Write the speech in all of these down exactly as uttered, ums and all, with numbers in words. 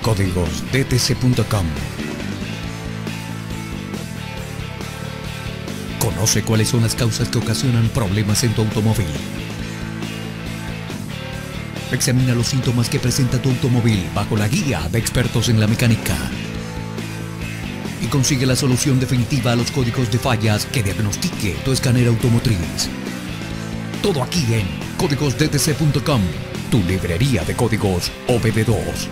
códigos d t c punto com. Conoce cuáles son las causas que ocasionan problemas en tu automóvil. Examina los síntomas que presenta tu automóvil bajo la guía de expertos en la mecánica. Y consigue la solución definitiva a los códigos de fallas que diagnostique tu escáner automotriz. Todo aquí en códigos d t c punto com, tu librería de códigos O B D dos.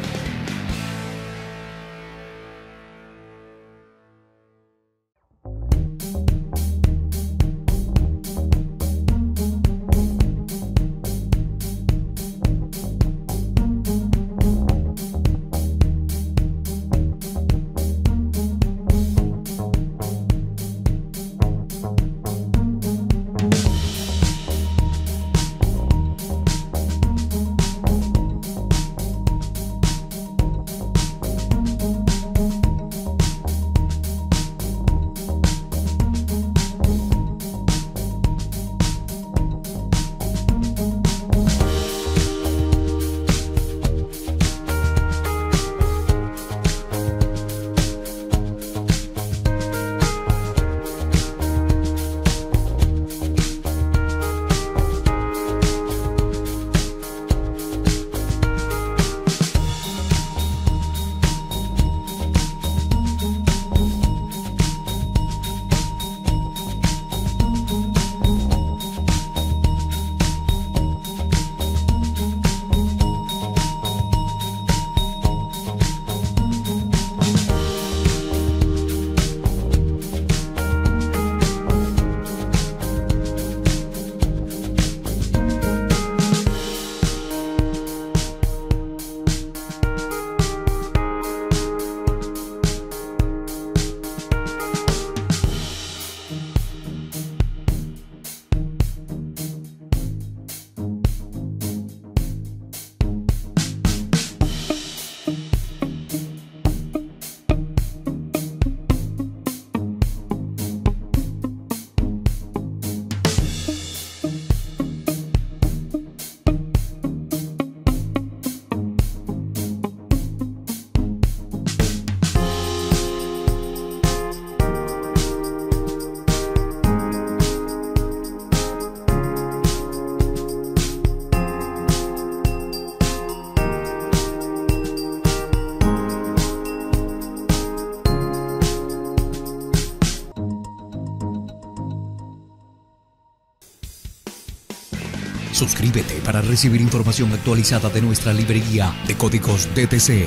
Suscríbete para recibir información actualizada de nuestra librería de códigos D T C.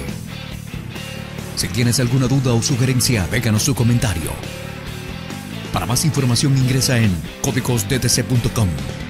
Si tienes alguna duda o sugerencia, déjanos tu comentario. Para más información ingresa en códigos d t c punto com.